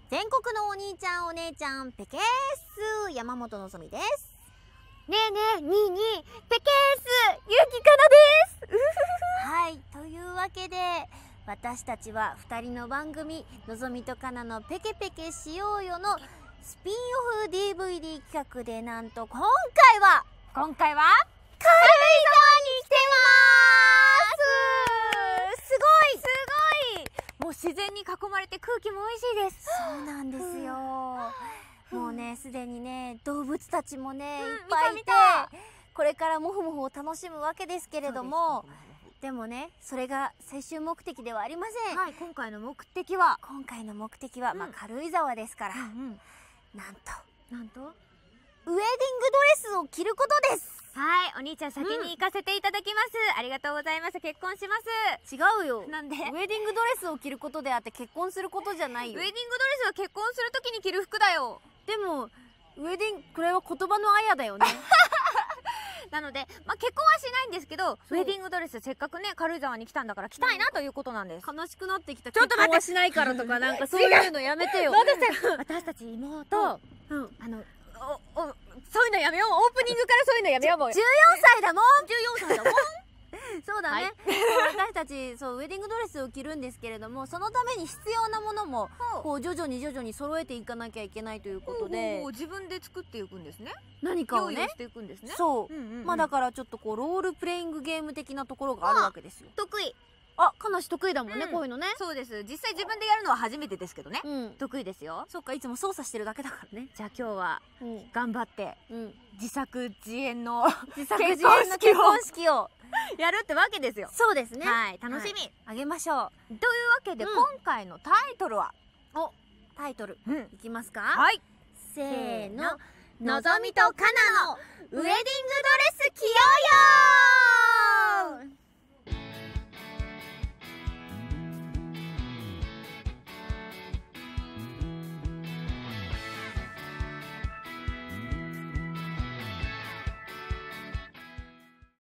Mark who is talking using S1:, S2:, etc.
S1: 全国のお兄ちゃんお姉ちゃんペケース山本のぞみです。
S2: ねえねえ、にーにー、ペケースゆきかなです。
S1: はい、というわけで私たちは2人の番組のぞみとかなのペケペケしようよのスピンオフ DVD 企画で、なんと今回は
S2: 今回は
S1: 軽井沢に来てます。すごい
S2: もう自然に囲まれて空気も美味しいです。
S1: そうなんですよ。もうね、すでにね、動物たちもね、いっ
S2: 見
S1: ぱいいて
S2: た見た、
S1: これからモフモフを楽しむわけですけれども、でもね、それが最終目的ではありません。
S2: はい、今回の目的は
S1: 今回の目的は、軽井沢ですから、なんと
S2: なんと
S1: ウェディングドレスを着ることです。
S2: はい、お兄ちゃん先に行かせていただきます。ありがとうございます。結婚します。
S1: 違うよ。
S2: なんで
S1: ウェディングドレスを着ることであって結婚することじゃないよ。
S2: ウェディングドレスは結婚するときに着る服だよ。
S1: でもこれは言葉のあやだよね。
S2: なので、結婚はしないんですけど、ウェディングドレスせっかくね、軽井沢に来たんだから着たいなということなんです。
S1: 悲しくなってきた。
S2: ちょっと待って、
S1: 結婚はしないからとかなんかそういうのやめてよ。
S2: 私たち妹、そういうのやめよう。オープニングからそういうのやめよう。もう
S1: 14歳だもん。14歳だもん。そうだね、
S2: はい
S1: 私たちウェディングドレスを着るんですけれども、そのために必要なものもこう徐々に揃えていかなきゃいけないということで、
S2: 自分で作っていくんですね。
S1: 何かをね
S2: 用意していくんですね。
S1: そう、だからちょっとこうロールプレイングゲーム的なところがあるわけですよ。
S2: 得意。
S1: かなし得意だもんね、こういうのね。
S2: そうです。実際自分でやるのは初めてですけどね。
S1: うん、
S2: 得意ですよ。
S1: そっか、いつも操作してるだけだからね。
S2: じゃあ今日は頑張って自作自演の
S1: 自作自演の結婚式を
S2: やるってわけですよ。
S1: そうですね。
S2: はい、楽しみ。
S1: あげましょ
S2: というわけで今回のタイトルは、
S1: タイトルいきますか。
S2: はい、
S1: せーの、のぞみとかなのウェディングドレス着ようよ